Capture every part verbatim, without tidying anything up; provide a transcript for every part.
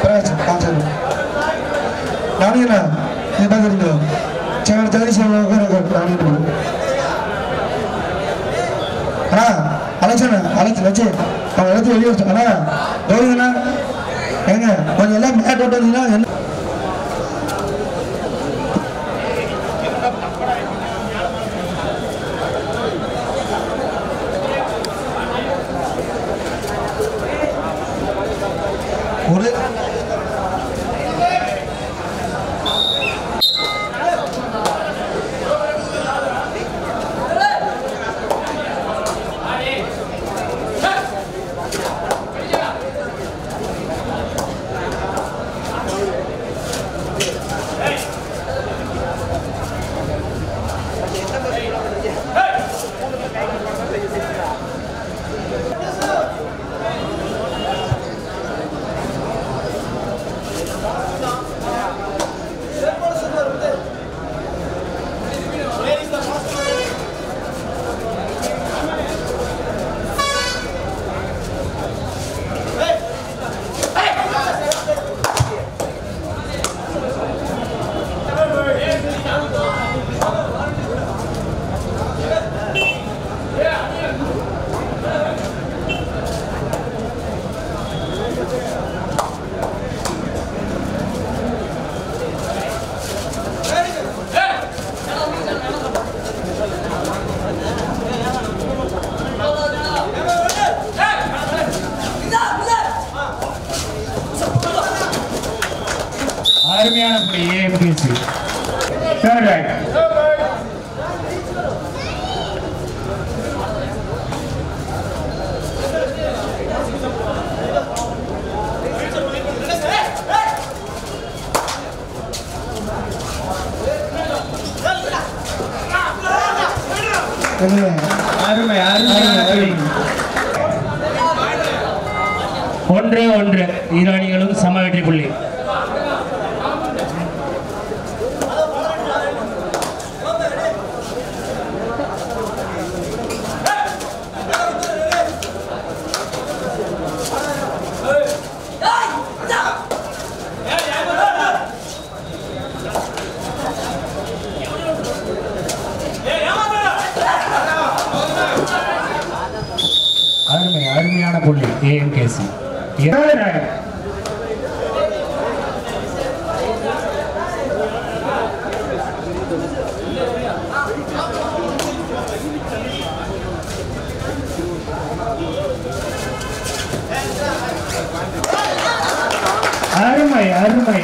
Periyar kancam. Nani na, ini bagus itu. Jangan jadi semua orang nani itu. Ana, Alex na, Alex lagi. Kalau itu lihat, ana, Gobi na, enggak. Kalau lagi ada ada ni na. அருமையான புள்ளி A M K C. Third right. அருமை அருமை ஒன்று ஒன்று இரு அணிகளும் சம வெற்றி புள்ளி. அருமை அருமையான புள்ளி A M K C. அருமை அருமை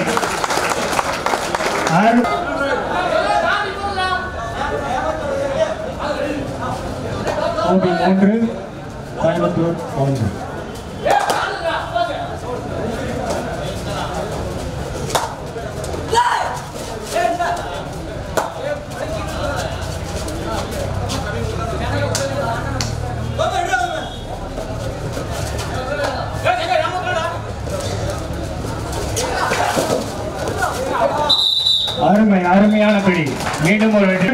மூன்று கோயம்புத்தூர் ஒன்று. அருமை அருமையான பிடி. மீண்டும் ஒரு வெற்றி.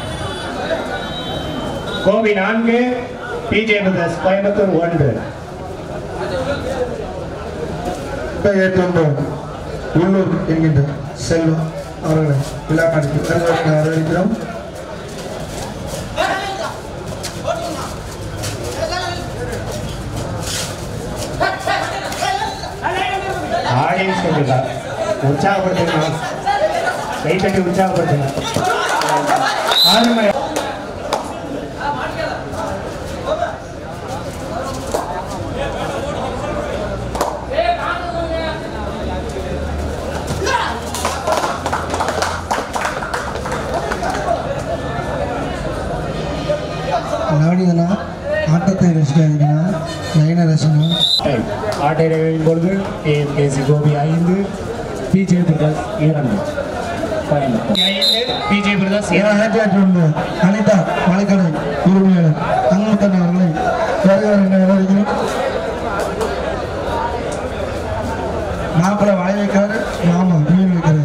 கோபி நான்கு P J Brothers கோயம்புத்தூர் ஒன்று. உள்ளூர் என்கின்ற செல்வம் அவர்களை விழாக்காட்சி வரவேற்கிறோம். ஆடியன்ஸ் சொல்லுங்க, உற்சாகப்படுத்துங்க, கை தட்டி உற்சாகப்படுத்துங்க. அருமை ஆட்டத்தை ரசிக்காதீங்கன்னா லைனை ரசிக்கணும். ஆட்டை நிறைவின் பொழுது A M K C Gopi ஐந்து P J Brothers இரண்டு. P J Brothers இரண்டு. அனிதா மலைக்கடை உரிமையாளர் அங்கத்தன் அவர்களை வருகிறேன். மாப்பிள்ளை வாய் வைக்கிறாரு, மாமா மீன் வைக்கிறாரு.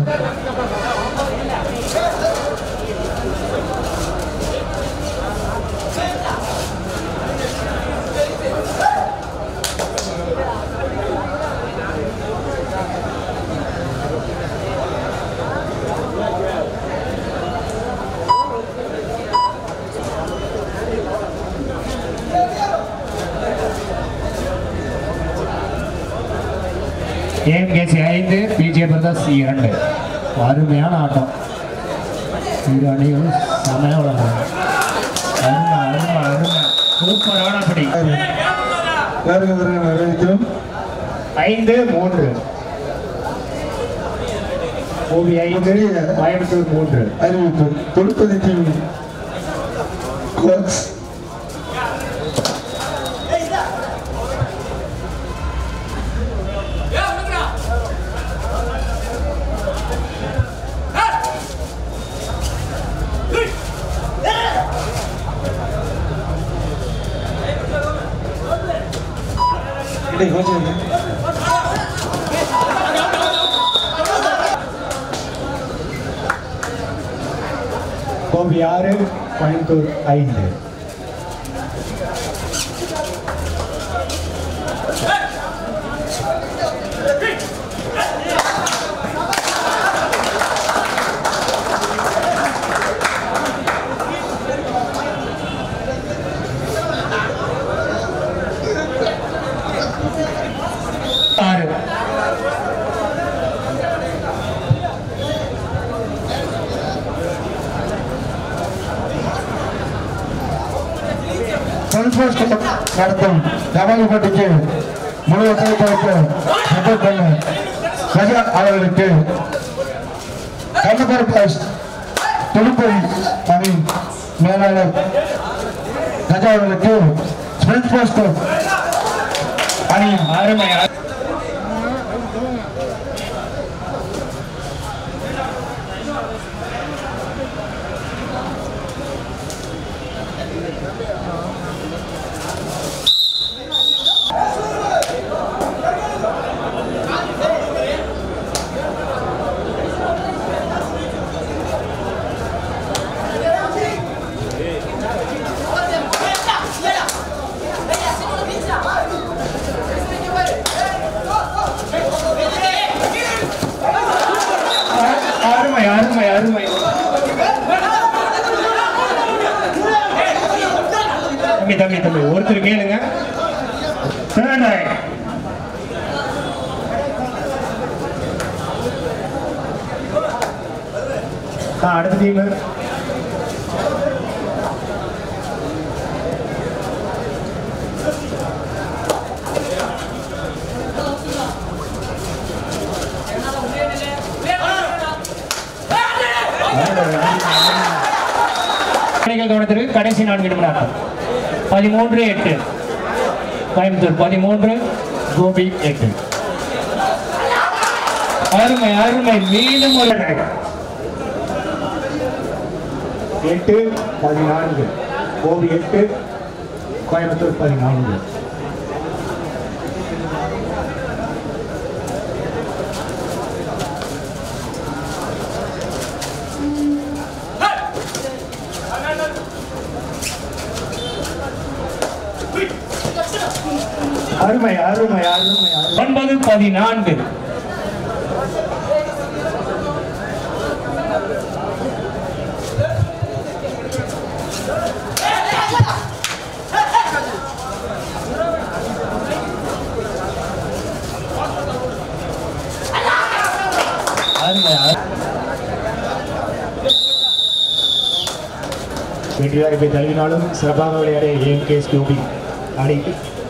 A M K C ஐந்து P J பிரதர்ஸ் இரண்டு. அருமையான ஆட்டம். இரு அணிகளும் செமையா விளையாடுறாங்க. அருமை அருமை அருமை சூப்பரான படி. ஐந்து மூன்று கோபி ஐந்து கோயம்புத்தூர் மூன்று. அறிவிப்பு தொடுப்பது டீம் கோச் கோபி ஆறு கோயம்புத்தூர் ஐந்து. ஆறு நடத்தும் கபாடி போட்டிக்கு முழு ஒத்துழைப்பு சப்போர்ட் பண்ண கஜா அவர்களுக்கு கண்ணபுர தொழிற்பொறி அணி மேலாளர் கஜா அவர்களுக்கு ஸ்பிரிண்ட் போஸ்ட் அணி அருமை. அருமை அருமை அருமை. தம்பி தம்பி தம்பி ஒருத்தர் கேளுங்க. அடுத்த டீம் கவனத்திற்கு கடைசி நான்கு நிமிடம். பதிமூன்று எட்டு கோயம்புத்தூர் பதிமூன்று கோபி எட்டு. அருமை அருமை. மீண்டும் ஒரு எட்டு பதினான்கு கோபி எட்டு கோயம்புத்தூர் பதினான்கு. அருமை அருமை அருமை. ஒன்பது பதினான்கு. வெற்றியாக போய் தழுவினாலும் சிறப்பாக விளையாடிய A M K C Gopi அணிக்கு